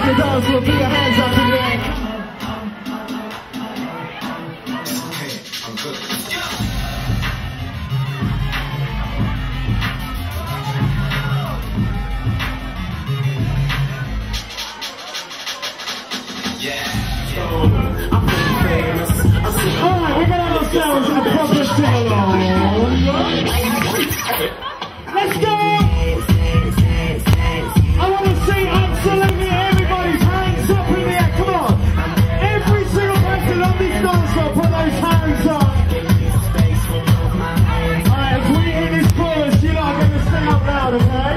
the dance floor, put your hands up in the air. I'm good. Alright, we're gonna have ourselves a proper sing-along. Let's go! I want to see absolutely everybody's hands up in the air. Come on! Every single person on this dance floor, put those hands up. Alright, as we hit this chorus, you're not going to sing up loud, okay?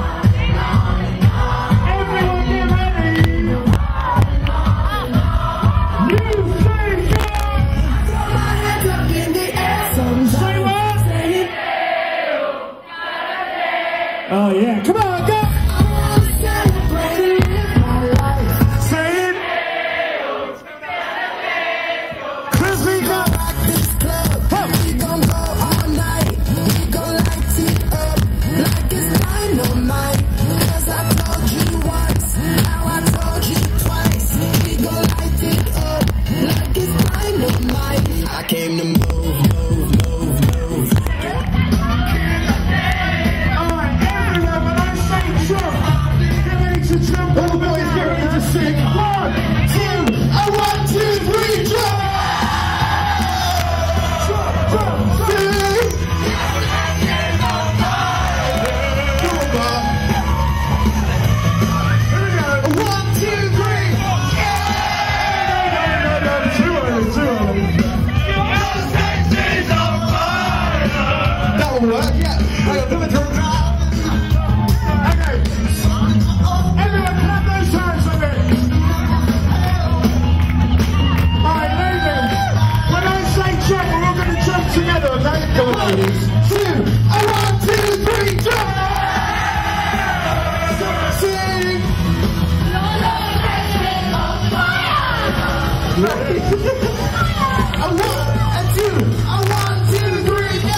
Everyone get ready! Oh yeah, come on, go! Say it! Cause we got this club, we gon' go all night. We gon' light it up like it's dynamite. Cause I told you once, now I told you twice. We gon' light it up like it's dynamite. I came to move. All the boys get ready to sing. 1, 2, 1, 2, 3, jump! Jump, sing! Come on, Bob. Here we go. 1, 2, 3. Yeah! No, too early. That will work, yeah. Hang on, put the drums out. Together, okay? Go on, ladies. 2, 1, 2, 3, jump! Sing! Ready? 1, 2, 3, go!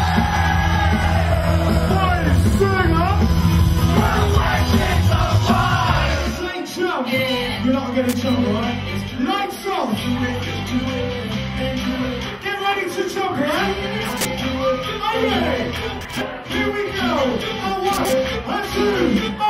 Boys, sing up! Lights up! You're not gonna jump, alright? Lights up! Get ready to jump, right? Are you ready? Here we go! A 1, a 2, a